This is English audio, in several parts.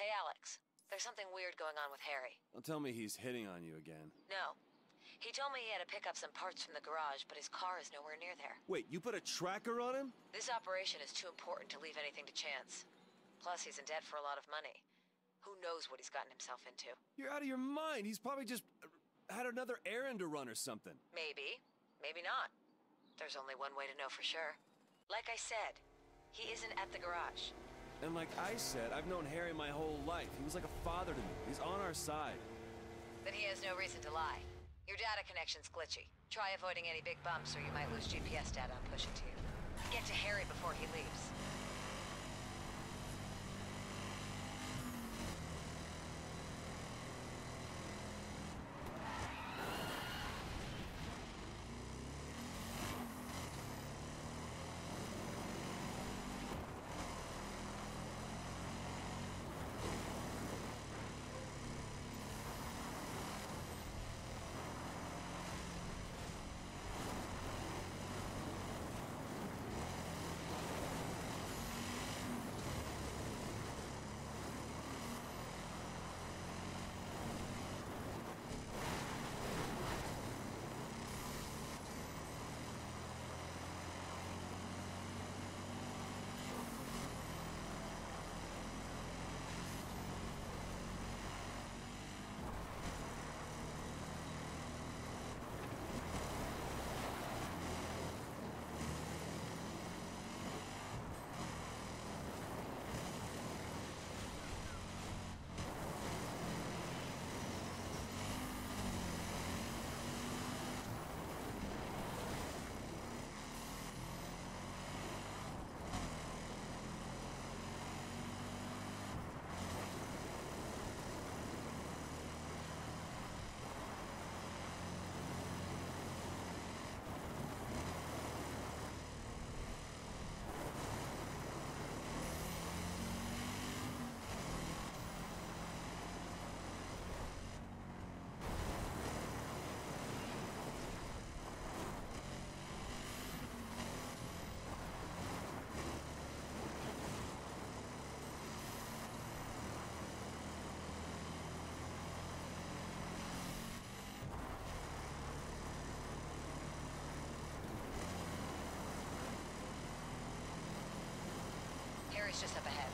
Hey, Alex. There's something weird going on with Harry. Don't tell me he's hitting on you again. No. He told me he had to pick up some parts from the garage, but his car is nowhere near there. Wait, you put a tracker on him? This operation is too important to leave anything to chance. Plus, he's in debt for a lot of money. Who knows what he's gotten himself into? You're out of your mind. He's probably just had another errand to run or something. Maybe. Maybe not. There's only one way to know for sure. Like I said, he isn't at the garage. And like I said, I've known Harry my whole life. He was like a father to me. He's on our side. Then he has no reason to lie. Your data connection's glitchy. Try avoiding any big bumps or you might lose GPS data I'm pushing to you. Get to Harry before he leaves. Harry's just up ahead.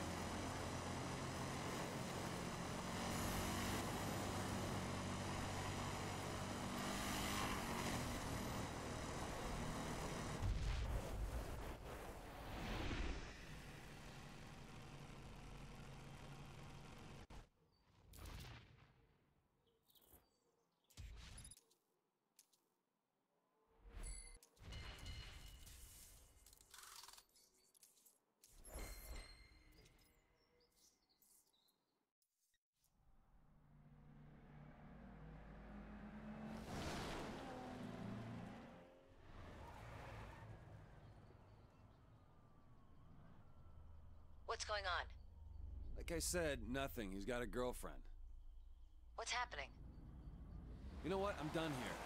What's going on? Like I said, nothing. He's got a girlfriend. What's happening? You know what? I'm done here.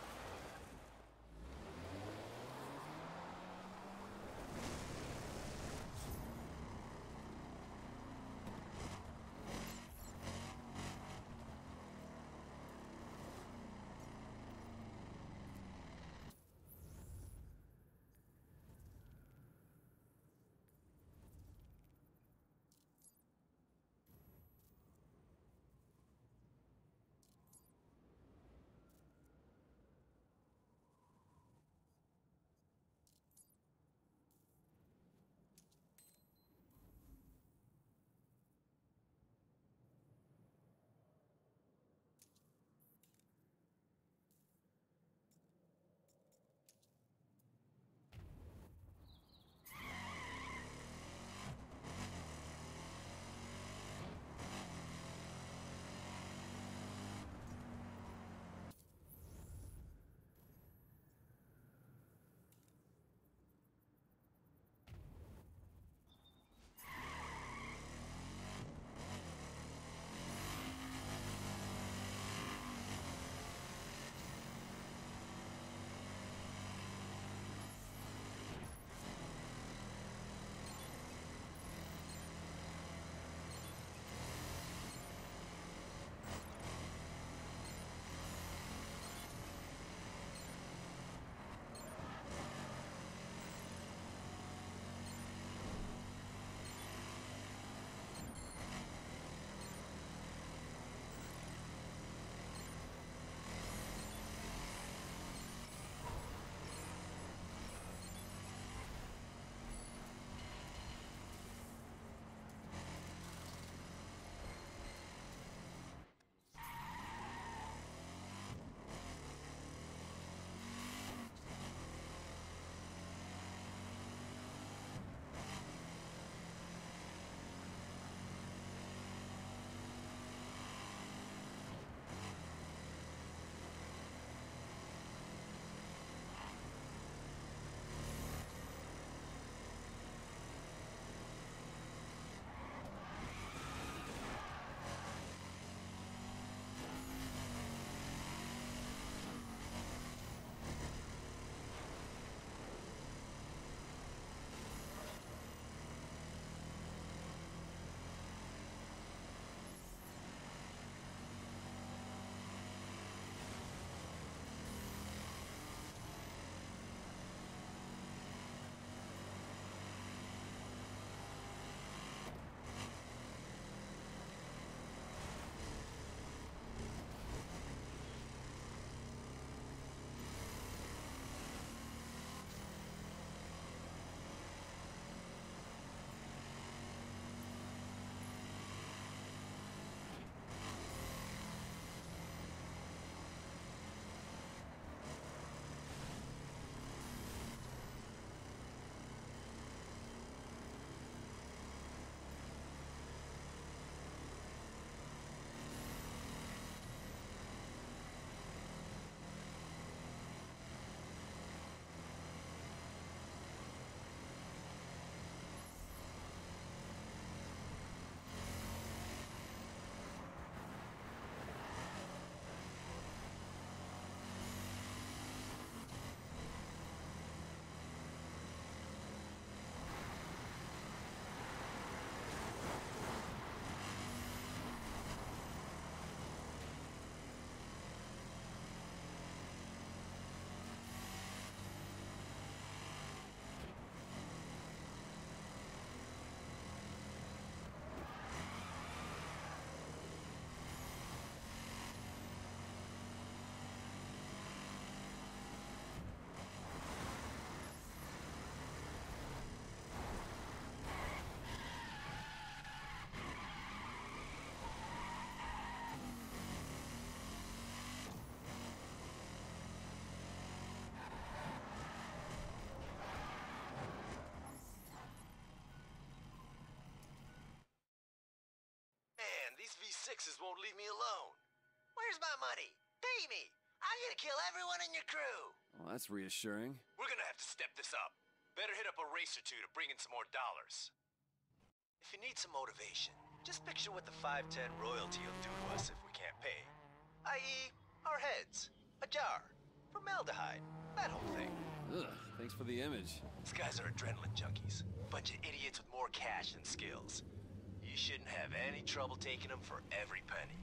SV6s won't leave me alone. Where's my money? Pay me! I'm gonna kill everyone in your crew! Well, that's reassuring. We're gonna have to step this up. Better hit up a race or two to bring in some more dollars. If you need some motivation, just picture what the 510 royalty will do to us if we can't pay. I.e., our heads, a jar, formaldehyde, that whole thing. Ugh, thanks for the image. These guys are adrenaline junkies. Bunch of idiots with more cash than skills. You shouldn't have any trouble taking them for every penny.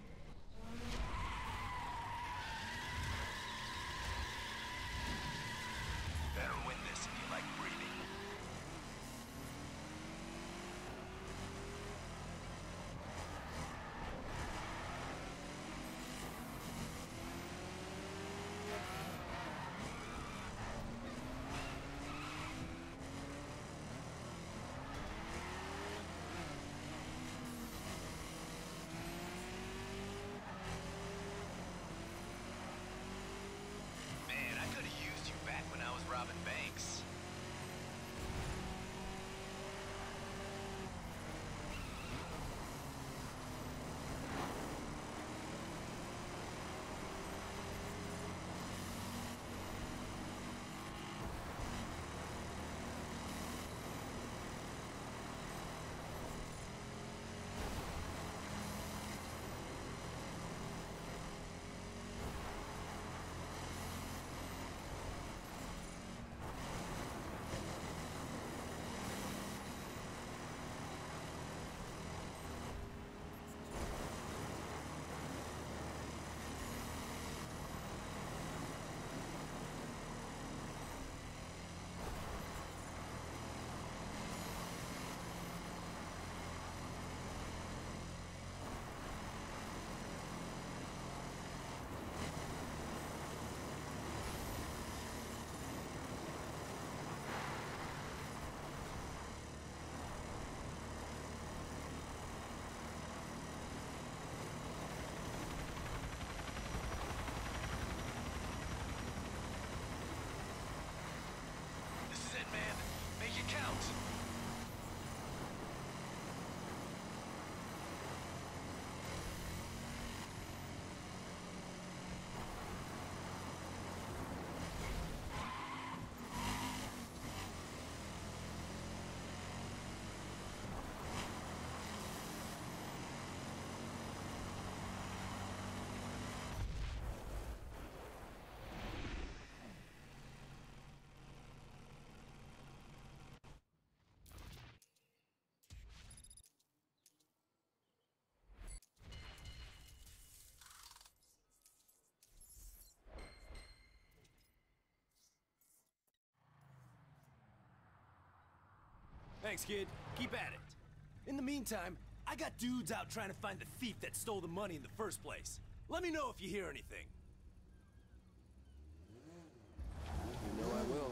Better win this if you like breathing. Man, I could have used you back when I was robbing banks. This is it, man. Make it count. Thanks, kid. Keep at it. In the meantime, I got dudes out trying to find the thief that stole the money in the first place. Let me know if you hear anything. You know I will.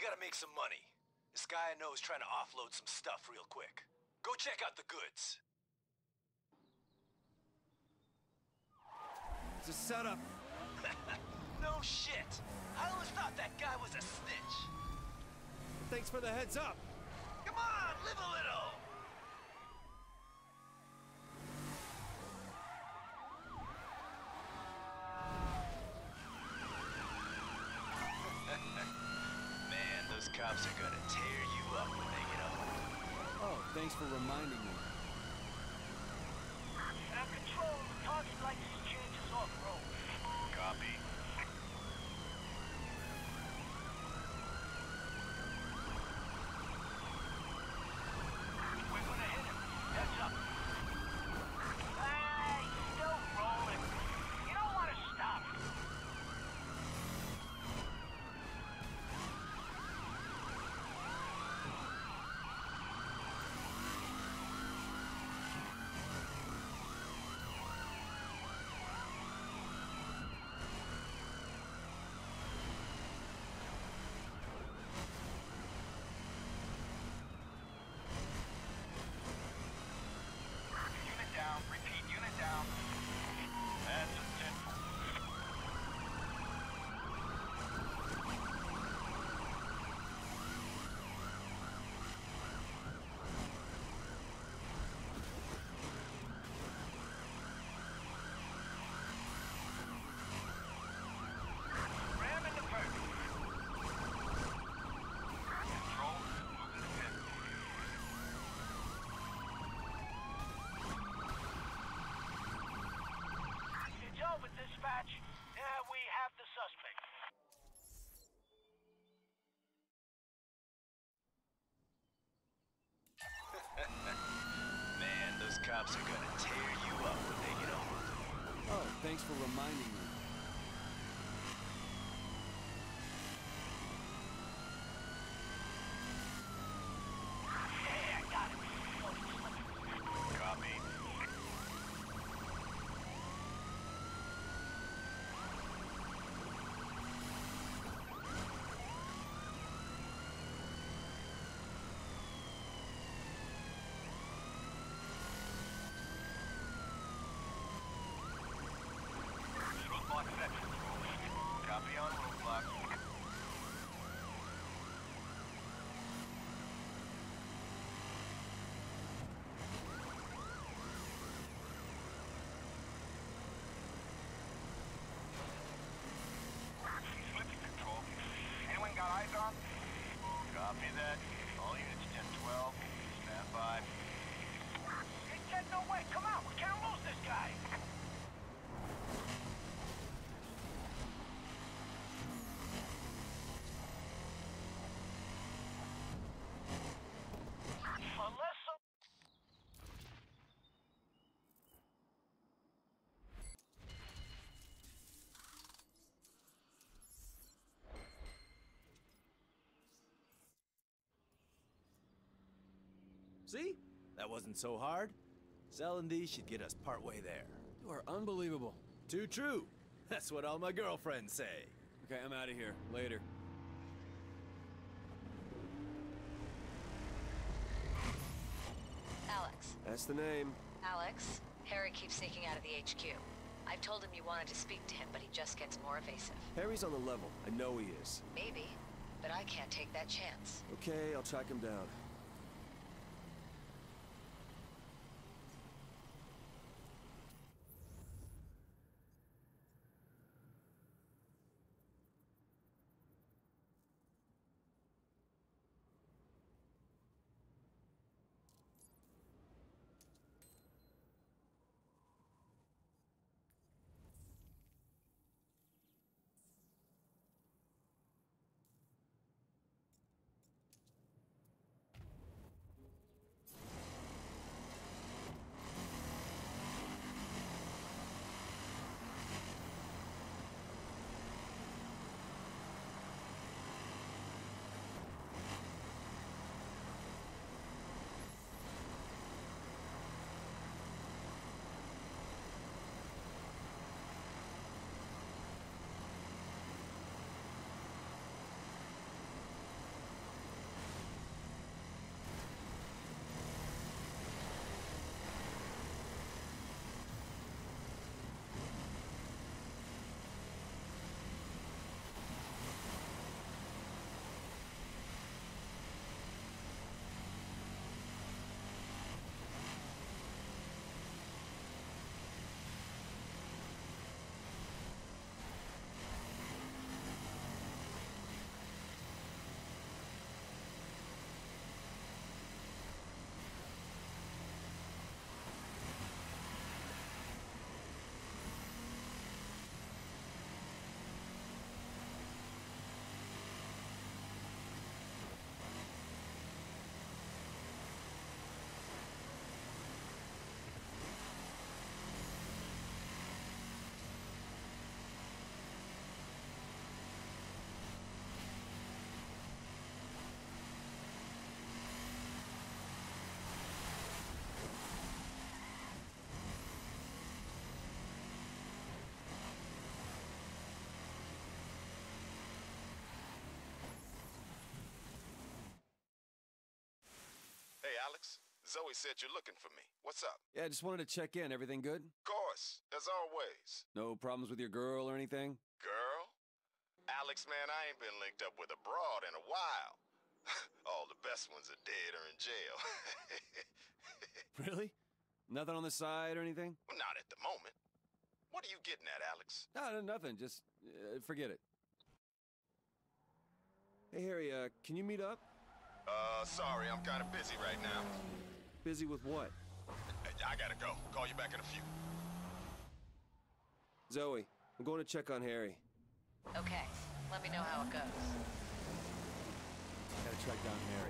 gotta make some money. This guy I know is trying to offload some stuff real quick. Go check out the goods. It's a setup. No shit. I always thought that guy was a snitch. Thanks for the heads up. Come on, live a little. Man, those cops are gonna tear you up when they get home. Oh, thanks for reminding me. Control, the target likes to change his off-road. Copy. We're gonna hit him. Heads up. Hey, still rolling. You don't want to stop. Unit down. Repeat, unit down. That's a 10. Ram in the perk. Control, moving the pit. It's over, dispatch. We have the suspect. Man, those cops are gonna tear you up when they get home. Oh, thanks for reminding me. Hey, I got him. Copy. Roadblock set. Copy on roadblock. Flipping control. Anyone got eyes on? Copy that. All units 10-12. Stand by. Hey, Ted, no way. Come on. We can't lose this guy. Unless some... See? That wasn't so hard. Selling these should get us partway there. You are unbelievable. Too true. That's what all my girlfriends say. Okay, I'm out of here. Later. Alex. That's the name. Alex, Harry keeps sneaking out of the HQ. I've told him you wanted to speak to him, but he just gets more evasive. Harry's on the level. I know he is. Maybe, but I can't take that chance. Okay, I'll track him down. Alex. Zoe said you're looking for me. What's up? Yeah, just wanted to check in. Everything good? Of course, as always. No problems with your girl or anything? Girl? Alex, man, I ain't been linked up with a broad in a while. All the best ones are dead or in jail. Really? Nothing on the side or anything? Well, not at the moment. What are you getting at, Alex? No, nothing. Just forget it. Hey, Harry, can you meet up? Sorry, I'm kind of busy right now. Busy with what? I gotta go. Call you back in a few. Zoe, I'm going to check on Harry. Okay, let me know how it goes. Gotta track down Harry.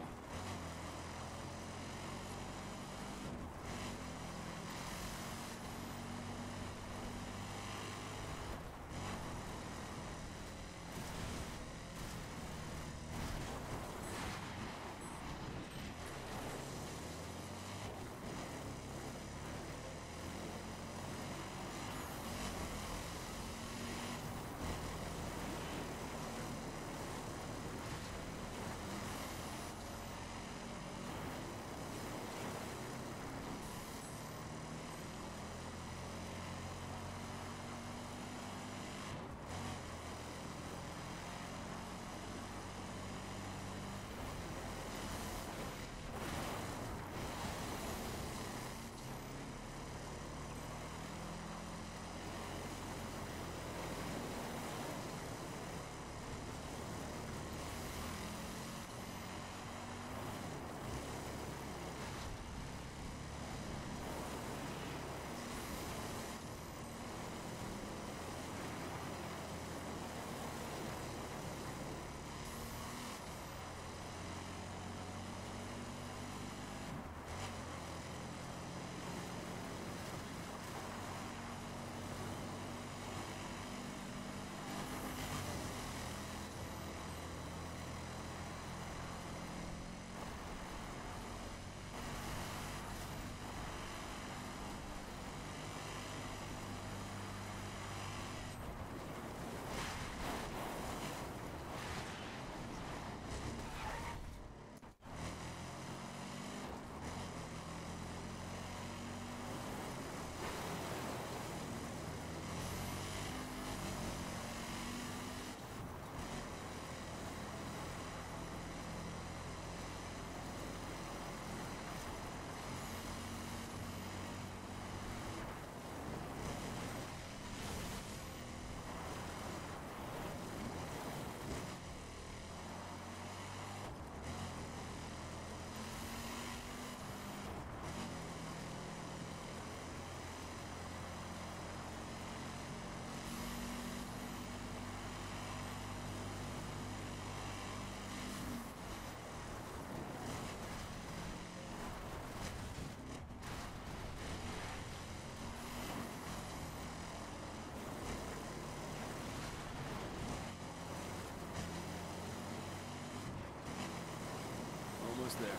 Almost there.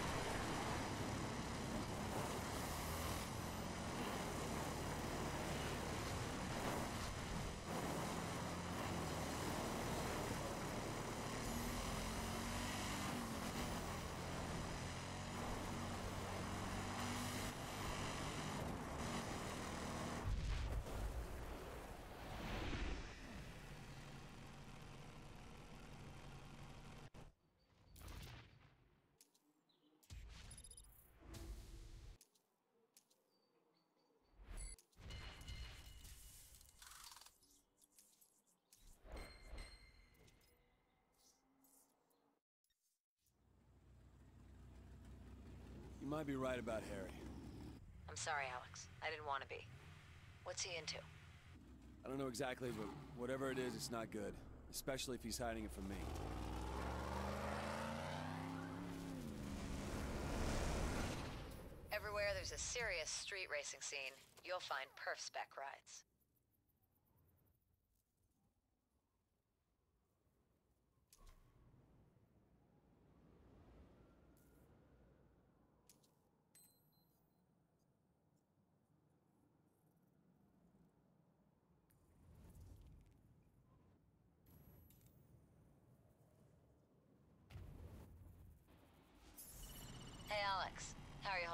You might be right about Harry. I'm sorry, Alex. I didn't want to be. What's he into? I don't know exactly, but whatever it is, it's not good. Especially if he's hiding it from me. Everywhere there's a serious street racing scene, you'll find perf-spec rides. Hey, Alex.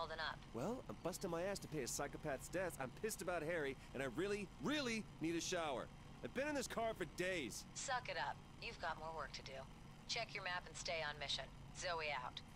holding up? Well, I'm busting my ass to pay a psychopath's debts. I'm pissed about Harry, and I really, really need a shower. I've been in this car for days. Suck it up. You've got more work to do. Check your map and stay on mission. Zoe out.